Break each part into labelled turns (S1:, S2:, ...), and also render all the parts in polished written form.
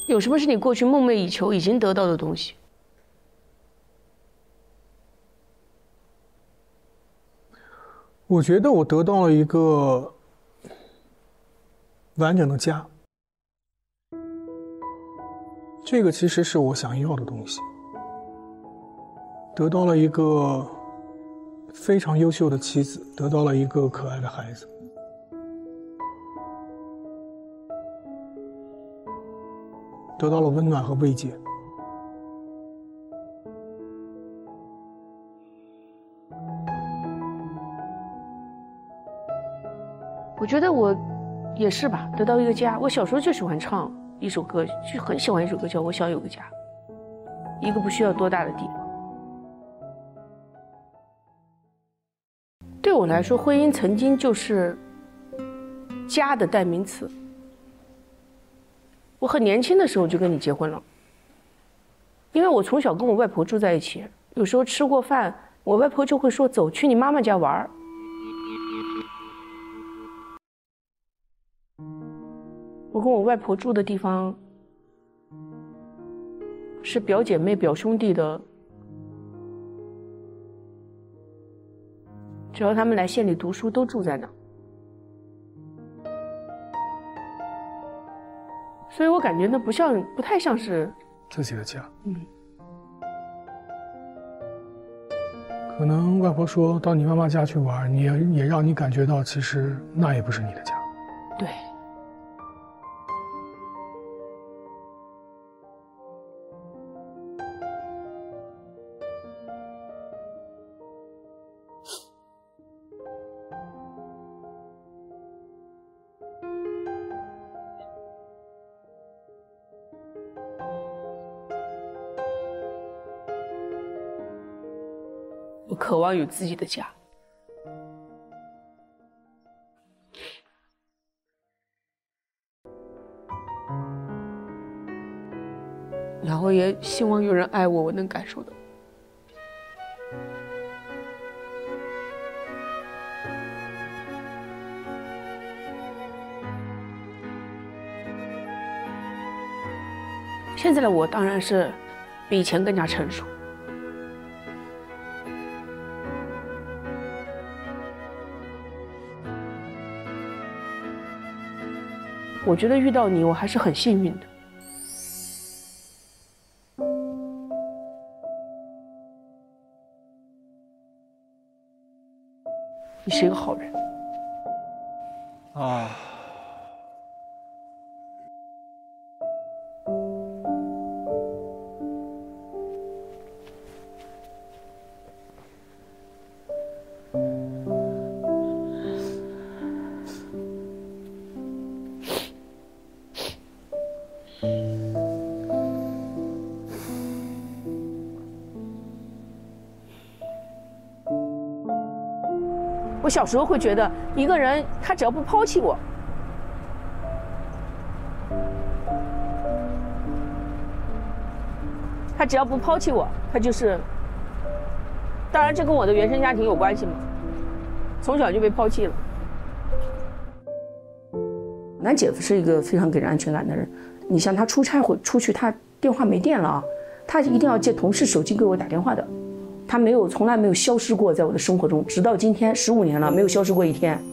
S1: 有什么是你过去梦寐以求、已经得到的东西？
S2: 我觉得我得到了一个完整的家，这个其实是我想要的东西。得到了一个非常优秀的妻子，得到了一个可爱的孩子，得到了温暖和慰藉。
S1: 我觉得我也是吧，得到一个家。我小时候就喜欢唱一首歌，就很喜欢一首歌叫《我想有个家》，一个不需要多大的地方。对我来说，婚姻曾经就是家的代名词。我很年轻的时候就跟你结婚了，因为我从小跟我外婆住在一起，有时候吃过饭，我外婆就会说：“走，去你妈妈家玩儿。”我跟我外婆住的地方是表姐妹、表兄弟的，只要他们来县里读书，都住在那。所以我感觉那不太像是
S2: 自己的家。可能外婆说到你妈妈家去玩，也让你感觉到，其实那也不是你的家。
S1: 对。我渴望有自己的家。然后也希望有人爱我，我能感受到。现在的我当然是比以前更加成熟。我觉得遇到你，我还是很幸运的。你是一个好人。
S3: 啊。
S1: 我小时候会觉得，一个人他只要不抛弃我，他只要不抛弃我，他就是。当然，这跟我的原生家庭有关系嘛，从小就被抛弃了。俺姐夫是一个非常给人安全感的人，你像他出差或出去，他电话没电了啊，他一定要借同事手机给我打电话的。他从来没有消失过在我的生活中，直到今天15年了，没有消失过一天。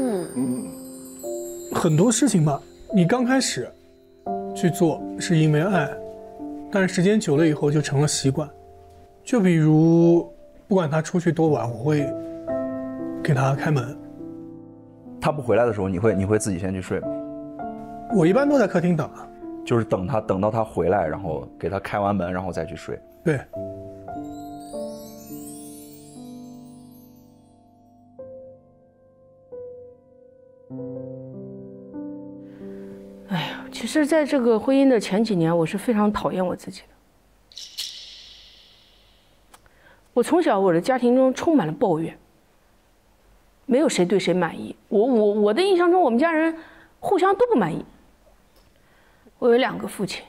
S2: 很多事情吧，你刚开始去做是因为爱，但是时间久了以后就成了习惯。就比如，不管他出去多晚，我会给他开门。
S3: 他不回来的时候，你会自己先去睡吗？
S2: 我一般都在客厅等啊。
S3: 就是等到他回来，然后给他开完门，然后再去睡。
S2: 对。
S1: 哎呀，其实在这个婚姻的前几年，我是非常讨厌我自己的。我从小我的家庭中充满了抱怨，没有谁对谁满意。我的印象中，我们家人互相都不满意。我有2个父亲，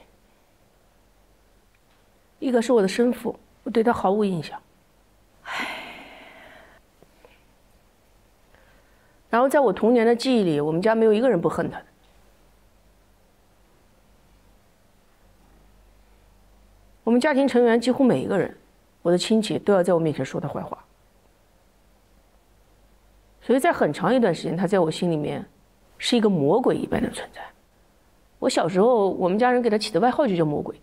S1: 一个是我的生父，我对他毫无印象。然后在我童年的记忆里，我们家没有一个人不恨他的。 我们家庭成员几乎每一个人，我的亲戚都要在我面前说他坏话。所以在很长一段时间，他在我心里面是一个魔鬼一般的存在。我小时候，我们家人给他起的外号就叫魔鬼。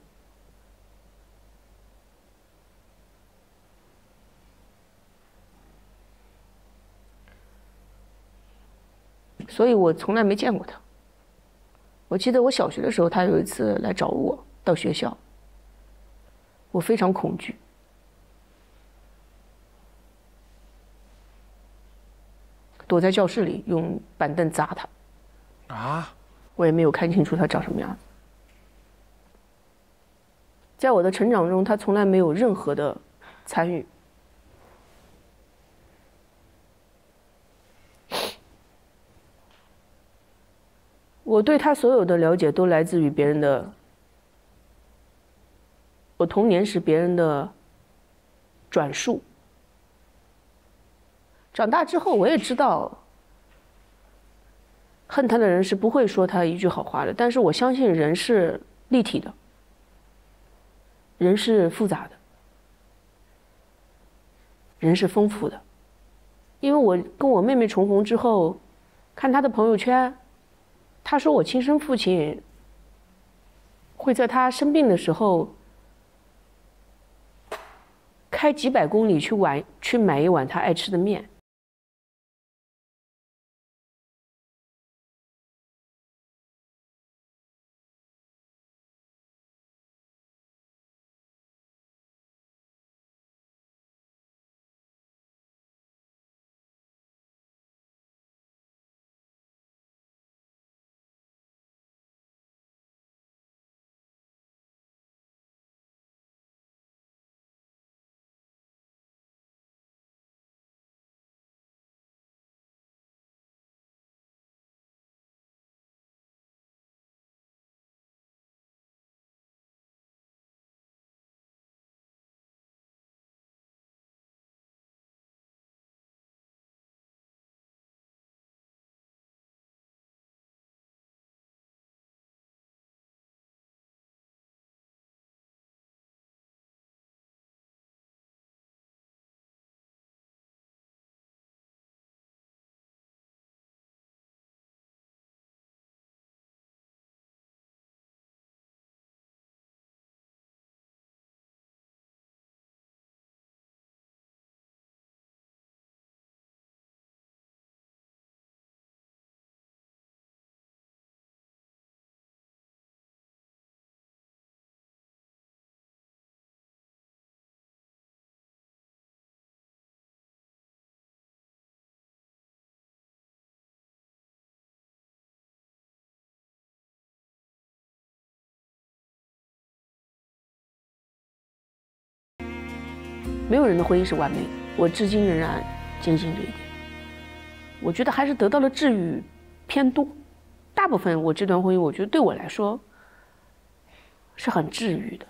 S1: 所以我从来没见过他。我记得我小学的时候，他有一次来找我到学校，我非常恐惧。躲在教室里用板凳砸他。
S4: 啊！
S1: 我也没有看清楚他长什么样子。在我的成长中，他从来没有任何的参与。我对他所有的了解都来自于别人的，我童年时别人的转述。长大之后，我也知道，恨他的人是不会说他一句好话的。但是我相信人是立体的，人是复杂的，人是丰富的。因为我跟我妹妹重逢之后，看她的朋友圈，她说我亲生父亲会在她生病的时候开几百公里去买一碗她爱吃的面。没有人的婚姻是完美的，我至今仍然坚信这一点。我觉得还是得到了治愈偏多，大部分我这段婚姻，我觉得对我来说是很治愈的。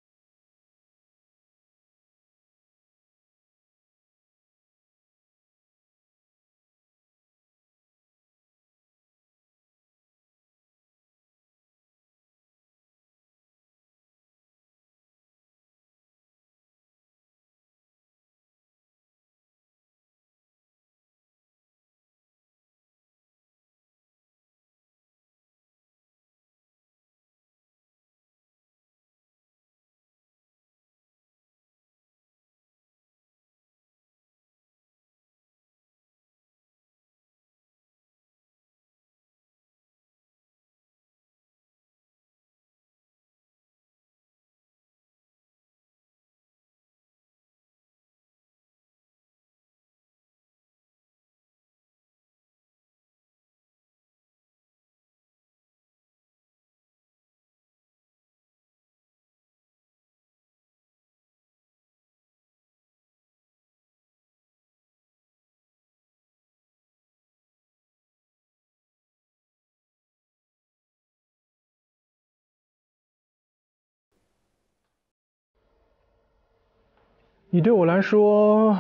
S2: 你对我来说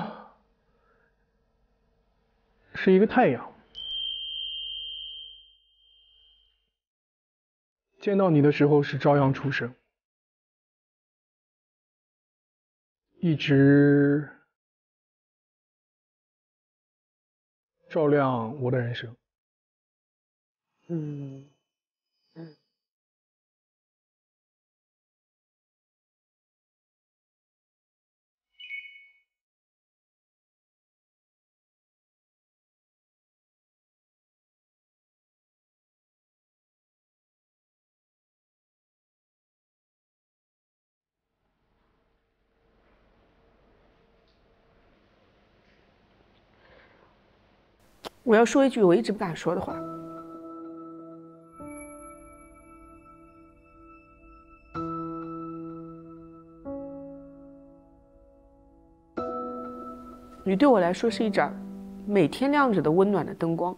S2: 是一个太阳，见到你的时候是朝阳初升， 一直照亮我的人生。
S1: 我要说一句我一直不敢说的话。你对我来说是一盏每天亮着的温暖的灯光，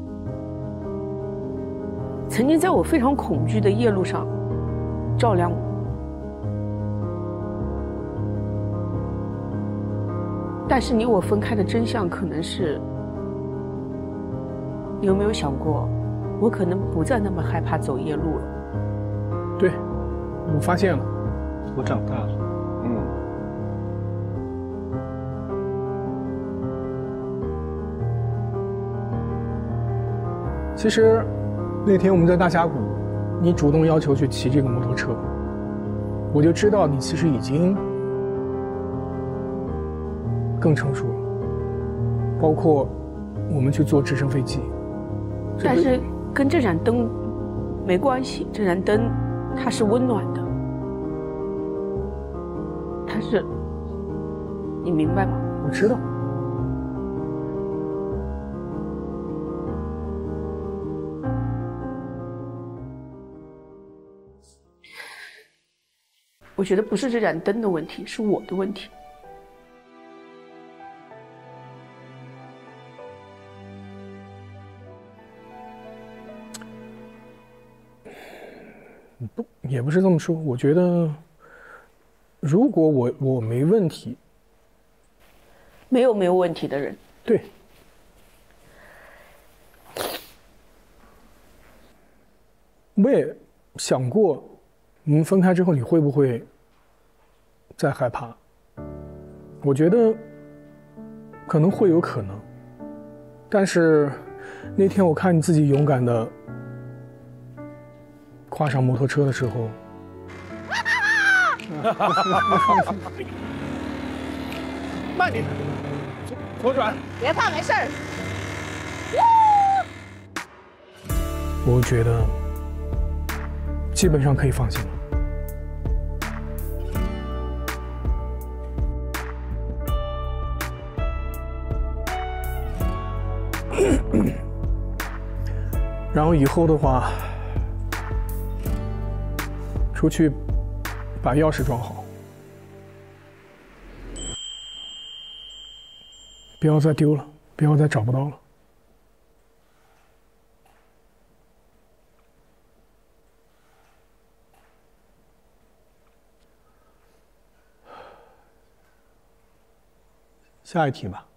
S1: 曾经在我非常恐惧的夜路上照亮我。但是你我分开的真相可能是，你有没有想过，我可能不再那么害怕走夜路了？
S2: 对，我发现了，我长大了。其实那天我们在大峡谷，你主动要求去骑这个摩托车，我就知道你其实已经更成熟了。包括我们去坐直升飞机，
S1: 但是跟这盏灯没关系，这盏灯它是温暖的，它是，你明白吗？
S2: 我知道。
S1: 我觉得不是这盏灯的问题，是我的问题。
S2: 不，也不是这么说。我觉得，如果我没问题，
S1: 没有问题的人。
S2: 对。我也想过，我们分开之后你会不会再害怕？我觉得可能会有可能，但是那天我看你自己勇敢的跨上摩托车的时候，慢点，左转，
S4: 别怕，没事儿。
S2: 我觉得基本上可以放心了。然后以后的话，出去把钥匙装好，不要再丢了，不要再找不到了。下一题吧。